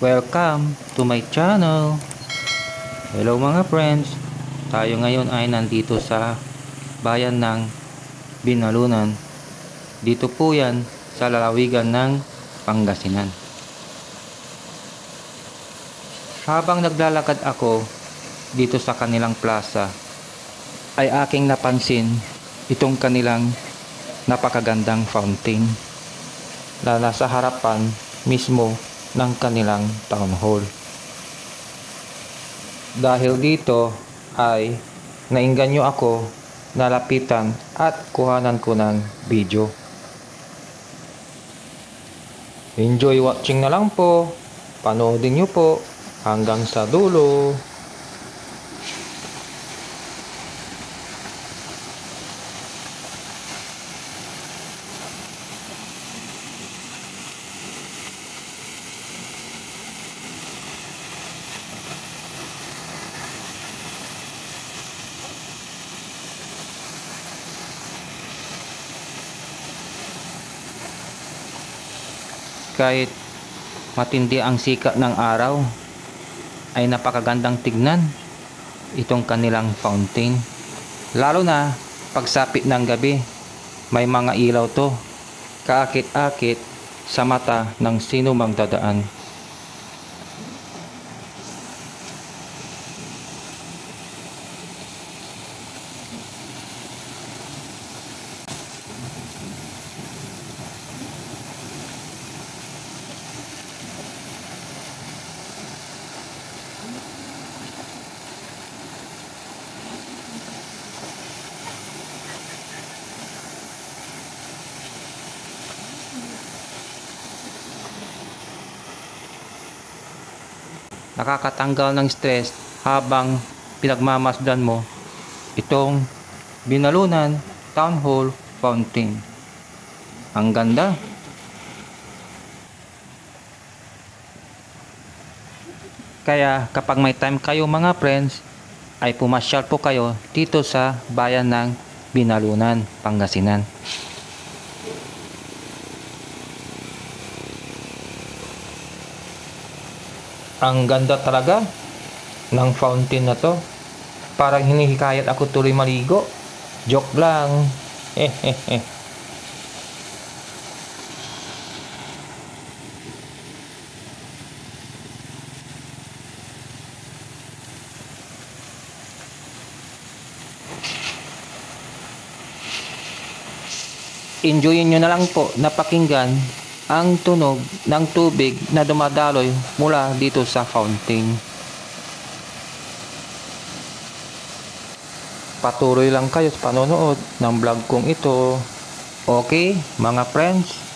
Welcome to my channel. Hello mga friends. Tayo ngayon ay nandito sa bayan ng Binalunan. Dito po yan sa lalawigan ng Pangasinan. Habang naglalakad ako dito sa kanilang plaza, ay aking napansin itong kanilang napakagandang fountain na nasa harapan mismo ng kanilang town hall. Dahil dito ay nainganyo ako na lapitan at kuhanan ko ng video. Enjoy watching na lang po. Panoodin nyo po hanggang sa dulo. Kahit matindi ang sikat ng araw, ay napakagandang tignan itong kanilang fountain. Lalo na pagsapit ng gabi, may mga ilaw to, kaakit-akit sa mata ng sino mang dadaan. Nakakatanggal ng stress habang pinagmamasdan mo itong Binalunan Town Hall Fountain. Ang ganda. Kaya kapag may time kayo mga friends, ay pumasyal po kayo dito sa bayan ng Binalunan, Pangasinan. Ang ganda talaga ng fountain na to. Parang hinihikayat ako tuloy maligo. Joke lang. Enjoyin nyo na lang po na pakinggan ang tunog ng tubig na dumadaloy mula dito sa fountain. Patuloy lang kayo sa panonood ng vlog kong ito. Okay, mga friends?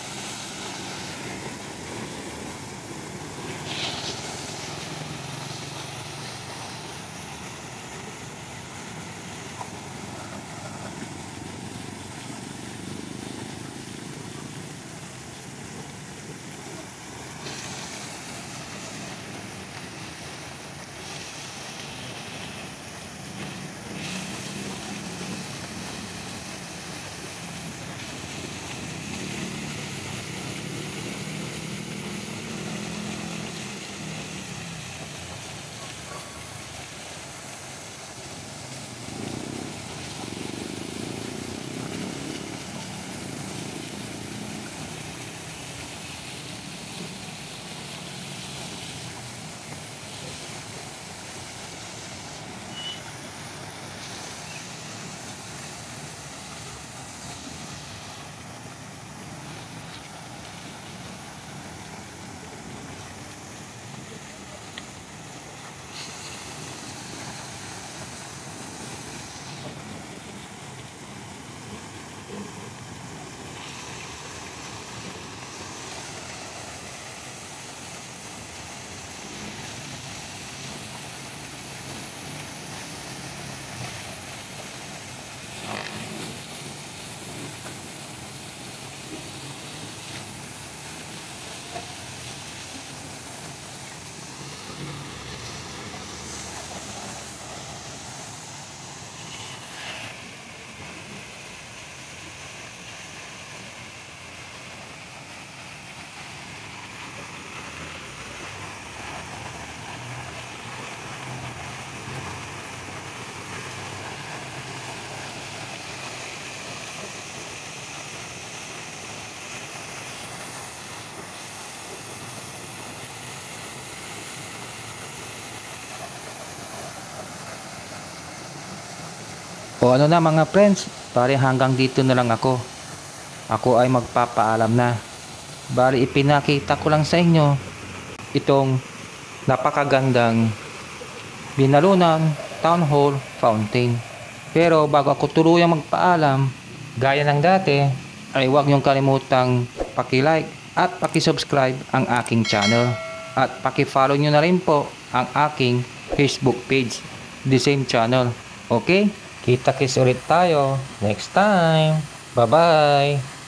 O ano na mga friends, bali hanggang dito na lang ako. Ako ay magpapaalam na. Bali ipinakita ko lang sa inyo itong napakagandang Binalunan Town Hall Fountain. Pero bago ako tuluyang magpaalam, gaya ng dati, ay huwag niyong kalimutang paki-like at paki-subscribe ang aking channel. At paki-follow niyo na rin po ang aking Facebook page, the same channel. Okay? Kita-kits ulit tayo next time. Bye-bye!